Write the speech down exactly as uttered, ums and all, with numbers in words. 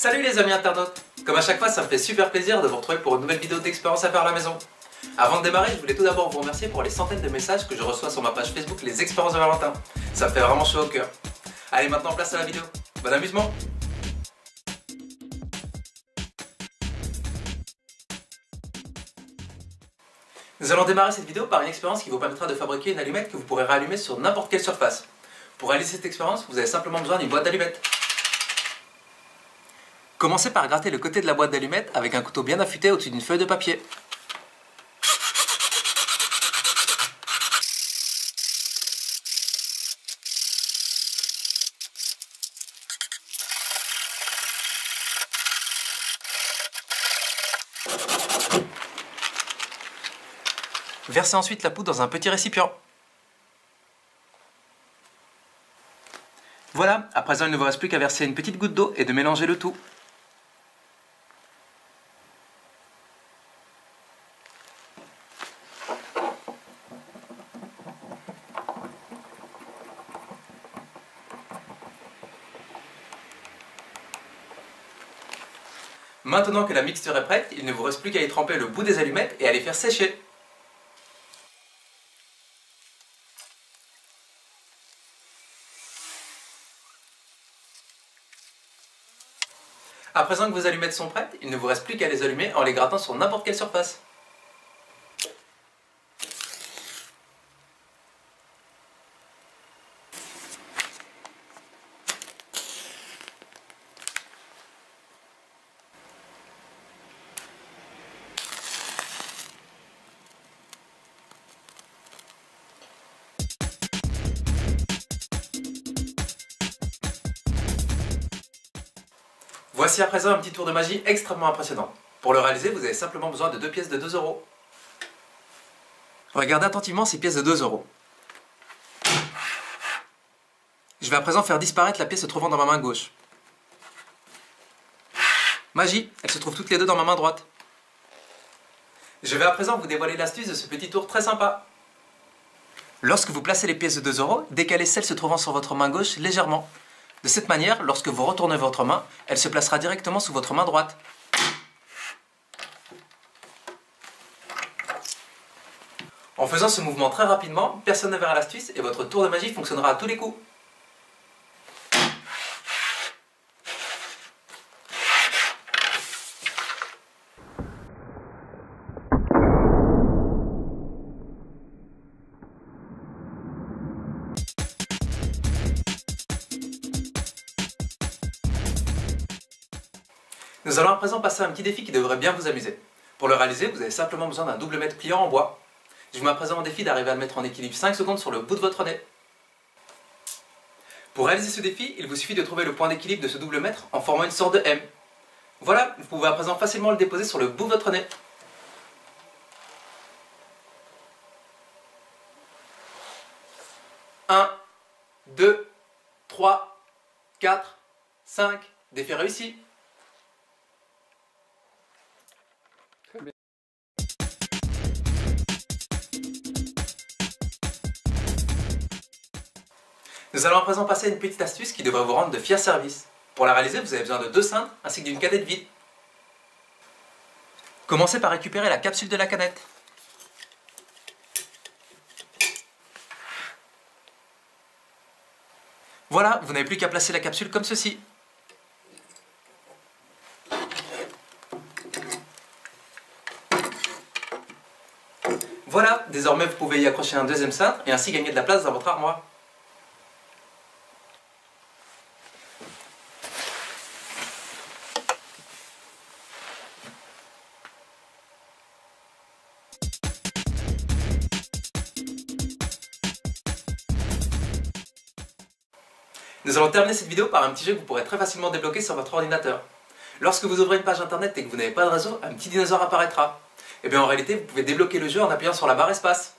Salut les amis internautes! Comme à chaque fois, ça me fait super plaisir de vous retrouver pour une nouvelle vidéo d'expérience à faire à la maison. Avant de démarrer, je voulais tout d'abord vous remercier pour les centaines de messages que je reçois sur ma page Facebook Les Expériences de Valentin. Ça me fait vraiment chaud au cœur. Allez, maintenant place à la vidéo. Bon amusement! Nous allons démarrer cette vidéo par une expérience qui vous permettra de fabriquer une allumette que vous pourrez rallumer sur n'importe quelle surface. Pour réaliser cette expérience, vous avez simplement besoin d'une boîte d'allumettes. Commencez par gratter le côté de la boîte d'allumettes avec un couteau bien affûté au-dessus d'une feuille de papier. Versez ensuite la poudre dans un petit récipient. Voilà, à présent il ne vous reste plus qu'à verser une petite goutte d'eau et de mélanger le tout. Maintenant que la mixture est prête, il ne vous reste plus qu'à y tremper le bout des allumettes et à les faire sécher. À présent que vos allumettes sont prêtes, il ne vous reste plus qu'à les allumer en les grattant sur n'importe quelle surface. Voici à présent un petit tour de magie extrêmement impressionnant. Pour le réaliser, vous avez simplement besoin de deux pièces de deux euros. Regardez attentivement ces pièces de deux euros. Je vais à présent faire disparaître la pièce se trouvant dans ma main gauche. Magie, elles se trouvent toutes les deux dans ma main droite. Je vais à présent vous dévoiler l'astuce de ce petit tour très sympa. Lorsque vous placez les pièces de deux euros, décalez celles se trouvant sur votre main gauche légèrement. De cette manière, lorsque vous retournez votre main, elle se placera directement sous votre main droite. En faisant ce mouvement très rapidement, personne ne verra l'astuce et votre tour de magie fonctionnera à tous les coups. Nous allons à présent passer à un petit défi qui devrait bien vous amuser. Pour le réaliser, vous avez simplement besoin d'un double mètre pliant en bois. Je vous mets à présent en défi d'arriver à le mettre en équilibre cinq secondes sur le bout de votre nez. Pour réaliser ce défi, il vous suffit de trouver le point d'équilibre de ce double mètre en formant une sorte de M. Voilà, vous pouvez à présent facilement le déposer sur le bout de votre nez. un, deux, trois, quatre, cinq, défi réussi. Nous allons à présent passer à une petite astuce qui devrait vous rendre de fiers services. Pour la réaliser, vous avez besoin de deux cintres ainsi que d'une canette vide. Commencez par récupérer la capsule de la canette. Voilà, vous n'avez plus qu'à placer la capsule comme ceci. Voilà, désormais vous pouvez y accrocher un deuxième cintre et ainsi gagner de la place dans votre armoire. Nous allons terminer cette vidéo par un petit jeu que vous pourrez très facilement débloquer sur votre ordinateur. Lorsque vous ouvrez une page internet et que vous n'avez pas de réseau, un petit dinosaure apparaîtra. Et bien en réalité, vous pouvez débloquer le jeu en appuyant sur la barre espace.